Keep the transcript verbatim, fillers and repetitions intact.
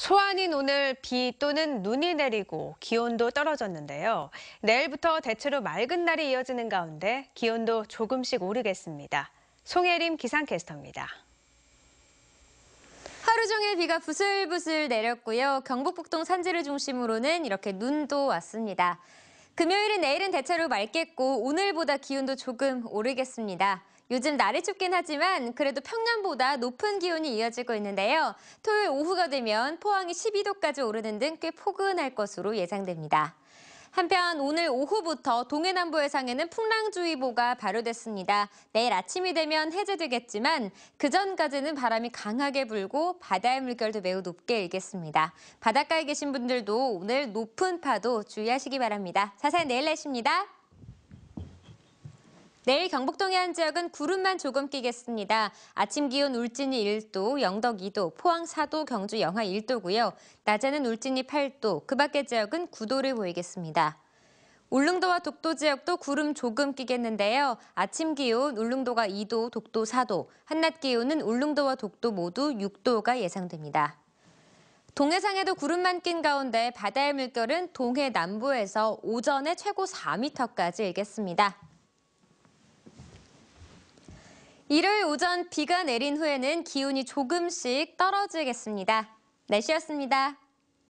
소환인 오늘 비 또는 눈이 내리고 기온도 떨어졌는데요. 내일부터 대체로 맑은 날이 이어지는 가운데 기온도 조금씩 오르겠습니다. 송혜림 기상캐스터입니다. 하루 종일 비가 부슬부슬 내렸고요. 경북 북동 산지를 중심으로는 이렇게 눈도 왔습니다. 금요일인 내일은 대체로 맑겠고 오늘보다 기온도 조금 오르겠습니다. 요즘 날이 춥긴 하지만 그래도 평년보다 높은 기온이 이어지고 있는데요. 토요일 오후가 되면 포항이 십이 도까지 오르는 등 꽤 포근할 것으로 예상됩니다. 한편 오늘 오후부터 동해남부 해상에는 풍랑주의보가 발효됐습니다. 내일 아침이 되면 해제되겠지만 그전까지는 바람이 강하게 불고 바다의 물결도 매우 높게 일겠습니다. 바닷가에 계신 분들도 오늘 높은 파도 주의하시기 바랍니다. 자세한 내일 날씨입니다. 내일 경북 동해안 지역은 구름만 조금 끼겠습니다. 아침 기온 울진이 일 도, 영덕 이 도, 포항 사 도, 경주 영하 일 도고요. 낮에는 울진이 팔 도, 그 밖의 지역은 구 도를 보이겠습니다. 울릉도와 독도 지역도 구름 조금 끼겠는데요. 아침 기온 울릉도가 이 도, 독도 사 도, 한낮 기온은 울릉도와 독도 모두 육 도가 예상됩니다. 동해상에도 구름만 낀 가운데 바다의 물결은 동해 남부에서 오전에 최고 사 미터까지 일겠습니다. 일요일 오전 비가 내린 후에는 기온이 조금씩 떨어지겠습니다. 날씨였습니다.